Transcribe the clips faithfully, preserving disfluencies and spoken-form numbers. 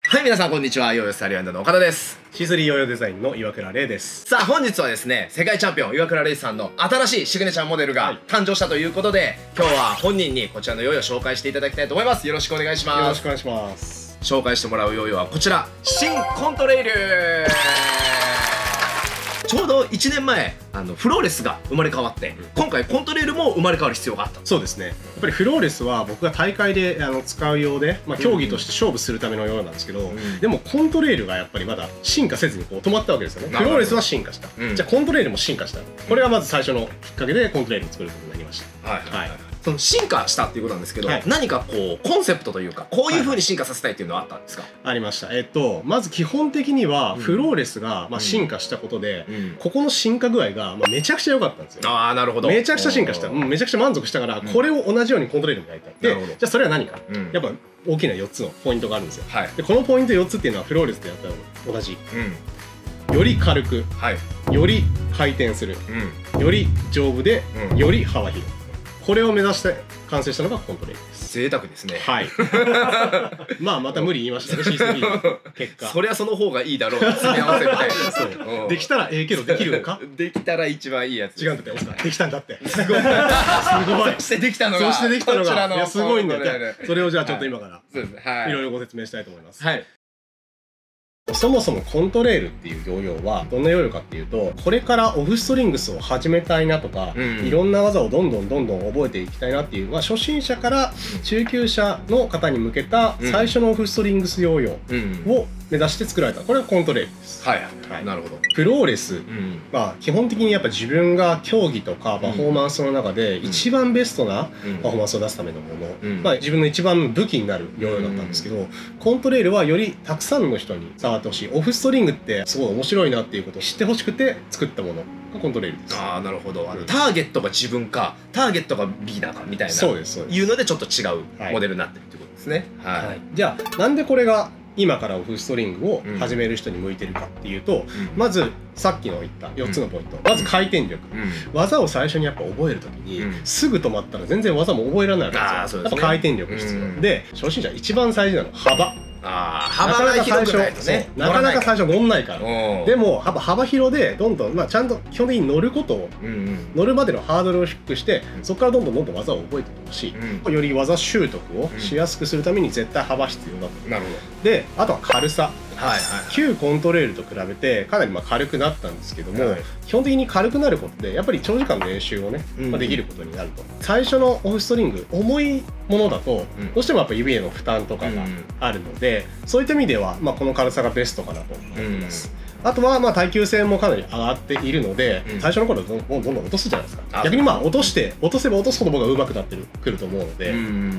はい、皆さんこんにちは。ヨーヨースタイルランドの岡田です。 シースリー ヨーヨーデザインの岩倉玲です。 さあ、本日はですね、世界チャンピオン岩倉玲さんの新しいシグネチャーモデルが誕生したということで、今日は本人にこちらのヨーヨーを紹介していただきたいと思います。よろしくお願いします。 よろしくお願いします。 紹介してもらうヨーヨーはこちら、新コントレイル。ちょうどいちねんまえ、あのフローレスが生まれ変わって、うん、今回コントレイルも生まれ変わる必要があった。 そうですね。やっぱりフローレスは僕が大会であの使う用で、まあ、競技として勝負するためのようなんですけど、うん、でもコントレイルがやっぱりまだ進化せずにこう止まったわけですよね。フローレスは進化した、うん、じゃあコントレイルも進化した、これがまず最初のきっかけでコントレイルを作ることになりました。はい、はいはい、その進化したっていうことなんですけど、はい、何かこうコンセプトというかこういう風に進化させたいっていうのはあったんですか？はい、ありました。えっとまず基本的にはフローレスがまあ進化したことで、うんうん、ここの進化具合がまあめちゃくちゃ良かったんですよ。 ああ、なるほど。 めちゃくちゃ進化した、うん、めちゃくちゃ満足したから、うん、これを同じようにコントレイルにやりたい。で、じゃあそれは何か、うん、やっぱ大きなよっつのポイントがあるんですよ。はい、でこのポイントよっつっていうのはフローレスでやったのと同じ、うん、より軽く、はい、より回転する、うん、より丈夫で、うん、より幅広い、これを目指して完成したのがコントレイルです。 贅沢ですね。 はい。まあまた無理言いましたね。シースリー の結果。 そりゃその方がいいだろう。詰め合わせみたいな。 そう。できたらええけどできるのか？ できたら一番いいやつ。 違うんだって。できたんだって。すごい。すごい。 そしてできたのが。 そしてできたのが。いやすごいんだよ。それをじゃあちょっと今からいろいろご説明したいと思います。はい。そもそもコントレイルっていうヨーヨーはどんなヨーヨーかっていうと、これからオフストリングスを始めたいなとか、うん、いろんな技をどんどんどんどん覚えていきたいなっていう、まあ、初心者から中級者の方に向けた最初のオフストリングスヨーヨーを目指して作られた、これがコントレイルです。はい、はい、なるほど。フローレス、うん、まあ基本的にやっぱ自分が競技とかパフォーマンスの中で一番ベストなパフォーマンスを出すためのもの、うん、まあ自分の一番武器になるヨーヨーだったんですけど、うん、コントレイルはよりたくさんの人に触ってほしい。オフストリングってすごい面白いなっていうことを知ってほしくて作ったものがコントレイルです。 ああ、なるほど。あのターゲットが自分かターゲットがビギナーかみたいな、そうですそうです、いうのでちょっと違うモデルになってるってことですね。はい、はい、じゃあなんでこれが今からオフストリングを始める人に向いてるかっていうと、うん、まずさっきの言ったよっつのポイント、うん、まず回転力、うん、技を最初にやっぱ覚えるときに、うん、すぐ止まったら全然技も覚えられないわけですよ。やっぱ回転力必要、うん、で初心者一番大事なのは幅。 ああ、幅が広くないとね、 なかなか最初乗んないから。でも幅幅広でどんどん、まあ、ちゃんと基本的に乗ることを、うん、乗るまでのハードルを低くして、そこからどんどんどんどん技を覚えていってほしい、うん、より技習得をしやすくするために絶対幅必要だと。なるほど。であとは軽さ。旧コントレイルと比べてかなりまあ軽くなったんですけども、はい、基本的に軽くなることでやっぱり長時間の練習をね、まあ、できることになると。最初のオフストリング重いものだと、うん、どうしてもやっぱ指への負担とかがあるので、うん、そういった意味では、まあ、この軽さがベストかなと思っています。うん、あとはまあ耐久性もかなり上がっているので、うん、最初の頃どんどんどんどん落とすじゃないですか。逆にまあ落として落とせば落とすほど僕は上手くなってくると思うので、うん、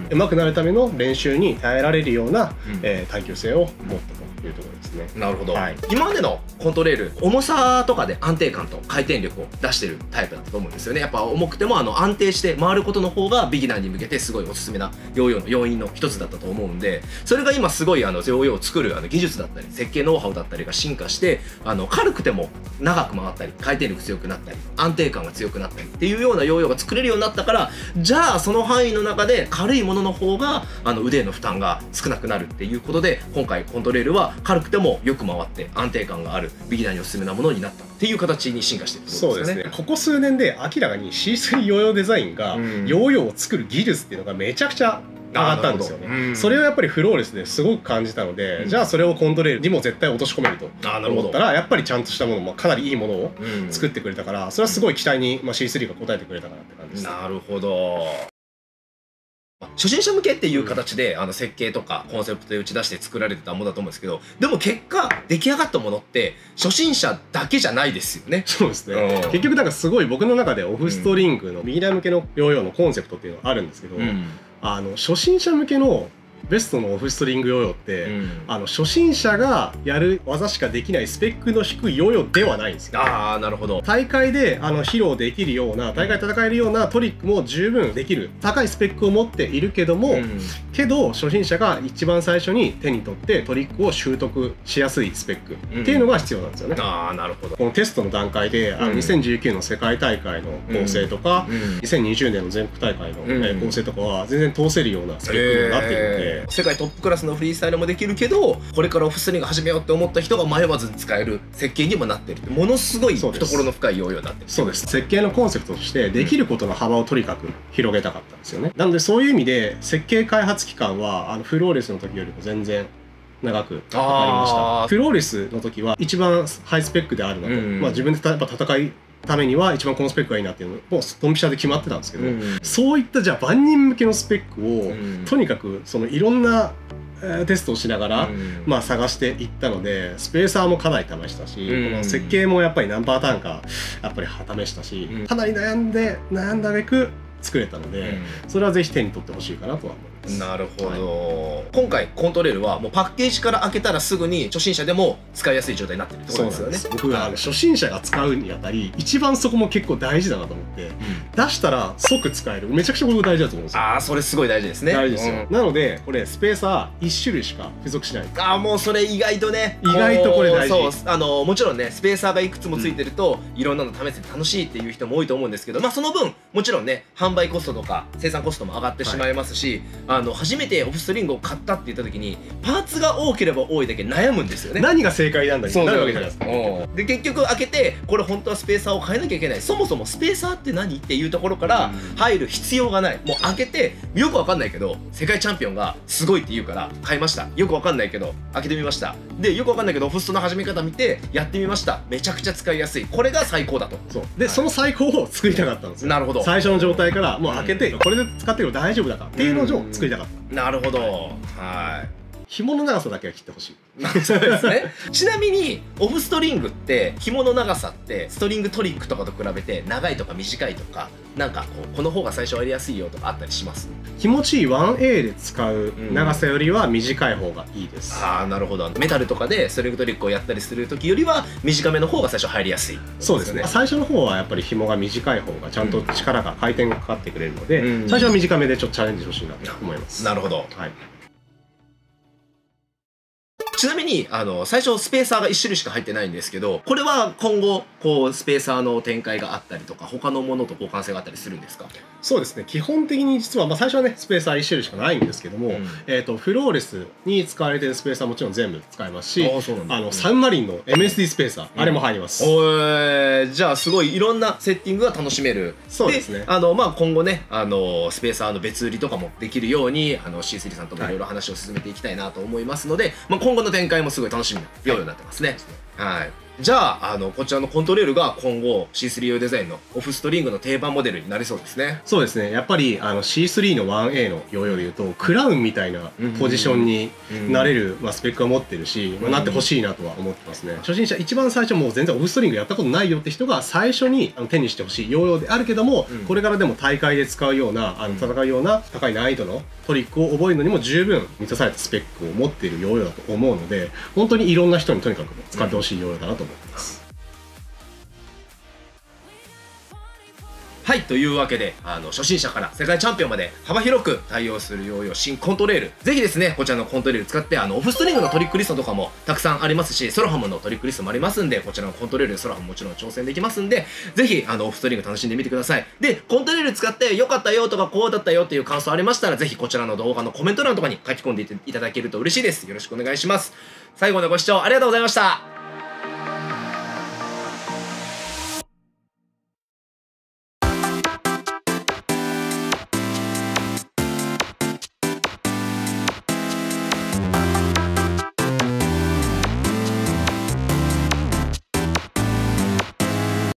上手くなるための練習に耐えられるような、うん、えー、耐久性を持ったというところですね。 なるほど。はい、今までのコントレイル、重さとかで安定感と回転力を出してるタイプだったと思うんですよね。やっぱ重くてもあの安定して回ることの方がビギナーに向けてすごいおすすめなヨーヨーの要因の一つだったと思うんで、それが今すごいあのヨーヨーを作るあの技術だったり設計ノウハウだったりが進化して、あの軽くても長く回ったり回転力強くなったり安定感が強くなったりっていうようなヨーヨーが作れるようになったから、じゃあその範囲の中で軽いものの方があの腕への負担が少なくなるっていうことで、今回コントレイルは軽くてもよく回って安定感があるビギナーにおすすめなものになったっていう形に進化してるってことですよね。 そうですね。ここ数年で明らかに シースリー ヨーヨーデザインがヨーヨーを作る技術っていうのがめちゃくちゃ上がったんですよね。うん、それをやっぱりフローレスですごく感じたので、うん、じゃあそれをコントレイルにも絶対落とし込めると思ったら、やっぱりちゃんとしたものもかなりいいものを作ってくれたから、それはすごい期待に、まあ、シースリー が応えてくれたかなって感じです。 なるほど。初心者向けっていう形で、うん、あの設計とかコンセプトで打ち出して作られてたものだと思うんですけど、でも結果出来上がったものって初心者だけじゃないですよね。 そうですね。結局なんかすごい僕の中でオフストリングのビギナー向けのヨーヨーのコンセプトっていうのがあるんですけど、うん、あの初心者向けのベストのオフストリングヨーヨーって、うん、あの初心者がやる技しかできないスペックの低いヨーヨーではないんですよ。 ああ、なるほど。 大会であの披露できるような、大会で戦えるようなトリックも十分できる高いスペックを持っているけども、うん、 けど初心者が一番最初に手に取ってトリックを習得しやすいスペックっていうのが必要なんですよね。 うん、ああなるほど。 このテストの段階であのにせんじゅうきゅうの世界大会の構成とか、うん、にせんにじゅうねんの全国大会の、うん、構成とかは全然通せるようなスペックになっているので、 えー、世界トップクラスのフリースタイルもできるけどこれからオフストリング始めようって思った人が迷わずに使える設計にもなっている。ものすごい懐の深いヨーヨーになってる。 そうです。設計のコンセプトとしてできることの幅をとにかく広げたかったんですよね。なのでそういう意味で設計開発期間はあのフローレスの時よりも全然長くかかりました。フローレスの時は一番ハイスペックであるなと、うん、まあ自分でやっぱ戦いためには一番このスペックがいいなっていうのもうドンピシャで決まってたんですけど、うん、そういったじゃあ万人向けのスペックを、うん、とにかくそのいろんなテストをしながら、うん、まあ探していったのでスペーサーもかなり試したし、うん、この設計もやっぱり何パターンかやっぱり試したし、うん、かなり悩んで悩んだ挙句作れたので、うん、それはぜひ手に取ってほしいかなとは思います。 なるほど、はい、今回コントレールはもうパッケージから開けたらすぐに初心者でも使いやすい状態になってるってことですよね。 僕が初心者が使うにあたり一番そこも結構大事だなと思って、うん、出したら即使える、めちゃくちゃ僕大事だと思うんですよ。 ああそれすごい大事ですね。 大事ですよ、うん、なのでこれスペーサーいち種類しか付属しない。 ああもうそれ意外とね、 意外とこれ大事。 そうあのもちろんねスペーサーがいくつもついてると、うん、いろんなの試せて楽しいっていう人も多いと思うんですけど、まあその分もちろんね販売コストとか生産コストも上がってしまいますし、はい、あの初めてオフストリングを買ったって言った時にパーツが多ければ多いだけ悩むんですよね。 何が正解なんだってなるわけじゃないですか。 で結局開けてこれ本当はスペーサーを変えなきゃいけない、そもそもスペーサーって何っていうところから入る必要がない。もう開けてよくわかんないけど世界チャンピオンがすごいって言うから買いました。よくわかんないけど開けてみました。でよくわかんないけどオフストの始め方見てやってみました。めちゃくちゃ使いやすい。これが最高だと。 そうで、はい、その最高を作りたかったんですよ。 なるほど。 最初の状態からもう開けて、うん、これで使ってるの大丈夫だからっていうのを作りたかった。 なるほど。はい。 紐の長さだけは切ってほしい。 そうですね。ちなみにオフストリングって紐の長さってストリングトリックとかと比べて長いとか短いとかなんかこうこの方が最初やりやすいよとかあったりします？ 気持ちいい ワンエー で使う長さよりは短い方がいいです。 うん、ああなるほど。メタルとかでストリングトリックをやったりする時よりは短めの方が最初入りやすい。 そうですね。最初の方はやっぱり紐が短い方がちゃんと力が回転がかかってくれるので、うん、最初は短めでちょっとチャレンジしてほしいなと思います。 なるほど。 はい。 ちなみにあの最初スペーサーがいち種類しか入ってないんですけど、これは今後こうスペーサーの展開があったりとか他のものと交換性があったりするんですか？ そうですね。基本的に実は、まあ、最初はねスペーサーいち種類しかないんですけども、うん、えとフローレスに使われているスペーサーもちろん全部使えますし、ああのサンマリンの エムエスディー スペーサー、うん、あれも入ります。 おー、じゃあすごいいろんなセッティングが楽しめる。 そうですね。 あの、まあ、今後ねあのスペーサーの別売りとかもできるようにあの シースリー さんともいろいろ話を進めていきたいなと思いますので、はい、まあ、今後の展開もすごい楽しみなようになってますね。はい。じゃあ、あのこちらのコントレールが今後 シースリー 用デザインのオフストリングの定番モデルになりそうですね。 そうですね。やっぱりあの シースリー の ワンエー のヨーヨーでいうとクラウンみたいなポジションになれる、まあ、スペックは持ってるし、まあ、なってほしいなとは思ってますね。初心者一番最初もう全然オフストリングやったことないよって人が最初にあの手にしてほしいヨーヨーであるけども、うん、これからでも大会で使うようなあの戦うような高い難易度のトリックを覚えるのにも十分満たされたスペックを持っているヨーヨーだと思うので、本当にいろんな人にとにかく使ってほしいヨーヨーだなと思ってます。 はい、というわけであの初心者から世界チャンピオンまで幅広く対応するヨーヨー新コントレール、ぜひですねこちらのコントレール使ってあのオフストリングのトリックリストとかもたくさんありますし、ソロハムのトリックリストもありますんで、こちらのコントレールでソロハムもちろん挑戦できますんで、ぜひあのオフストリング楽しんでみてください。でコントレール使って良かったよとかこうだったよっていう感想ありましたら、ぜひこちらの動画のコメント欄とかに書き込んでいただけると嬉しいです。よろしくお願いします。最後までご視聴ありがとうございました。